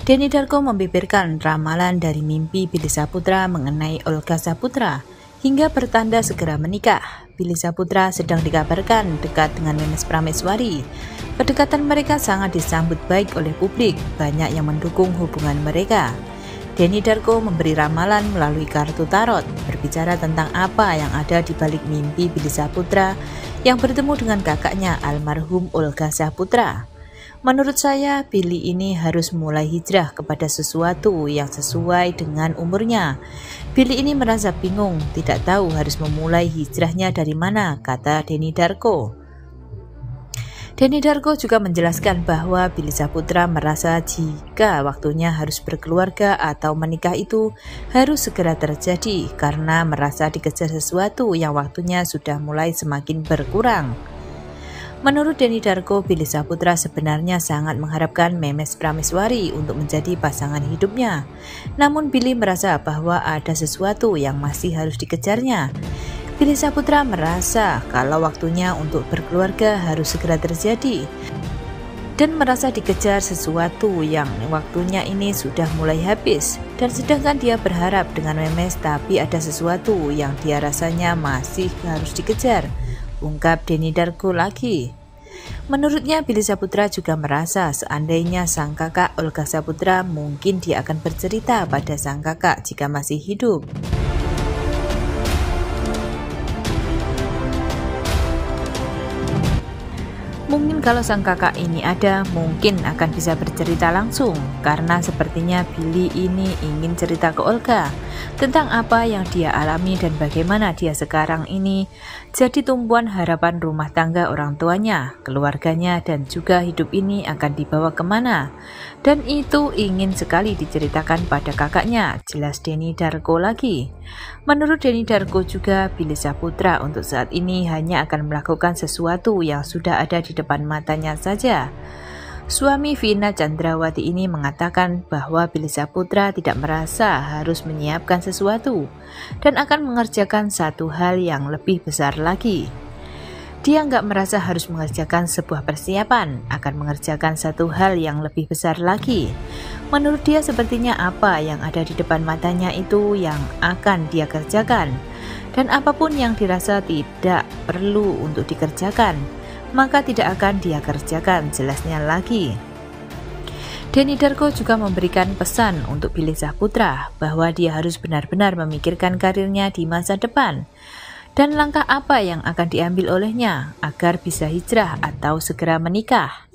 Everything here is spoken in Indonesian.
Denny Darko membeberkan ramalan dari mimpi Billy Saputra mengenai Olga Saputra hingga bertanda segera menikah. Billy Saputra sedang dikabarkan dekat dengan Memes Prameswari. Kedekatan mereka sangat disambut baik oleh publik, banyak yang mendukung hubungan mereka. Denny Darko memberi ramalan melalui kartu tarot, berbicara tentang apa yang ada di balik mimpi Billy Saputra yang bertemu dengan kakaknya almarhum Olga Saputra. Menurut saya, Billy ini harus mulai hijrah kepada sesuatu yang sesuai dengan umurnya. Billy ini merasa bingung, tidak tahu harus memulai hijrahnya dari mana, kata Denny Darko. Denny Darko juga menjelaskan bahwa Billy Saputra merasa jika waktunya harus berkeluarga atau menikah itu harus segera terjadi karena merasa dikejar sesuatu yang waktunya sudah mulai semakin berkurang. Menurut Denny Darko, Billy Saputra sebenarnya sangat mengharapkan Memes Prameswari untuk menjadi pasangan hidupnya. Namun Billy merasa bahwa ada sesuatu yang masih harus dikejarnya. Billy Saputra merasa kalau waktunya untuk berkeluarga harus segera terjadi dan merasa dikejar sesuatu yang waktunya ini sudah mulai habis. Dan sedangkan dia berharap dengan Memes, tapi ada sesuatu yang dia rasanya masih harus dikejar, ungkap Denny Darko lagi. Menurutnya, Billy Saputra juga merasa seandainya sang kakak Olga Saputra, mungkin dia akan bercerita pada sang kakak jika masih hidup. Mungkin kalau sang kakak ini ada, mungkin akan bisa bercerita langsung, karena sepertinya Billy ini ingin cerita ke Olga tentang apa yang dia alami dan bagaimana dia sekarang ini jadi tumpuan harapan rumah tangga orang tuanya, keluarganya, dan juga hidup ini akan dibawa kemana. Dan itu ingin sekali diceritakan pada kakaknya, jelas Denny Darko lagi. Menurut Denny Darko juga, Billy Saputra untuk saat ini hanya akan melakukan sesuatu yang sudah ada di depan matanya saja. Suami Vina Chandrawati ini mengatakan bahwa Billy Saputra tidak merasa harus menyiapkan sesuatu dan akan mengerjakan satu hal yang lebih besar lagi. Dia nggak merasa harus mengerjakan sebuah persiapan, akan mengerjakan satu hal yang lebih besar lagi. Menurut dia sepertinya apa yang ada di depan matanya itu yang akan dia kerjakan. Dan apapun yang dirasa tidak perlu untuk dikerjakan, maka tidak akan dia kerjakan, jelasnya lagi. Denny Darko juga memberikan pesan untuk Billy Saputra bahwa dia harus benar-benar memikirkan karirnya di masa depan dan langkah apa yang akan diambil olehnya agar bisa hijrah atau segera menikah.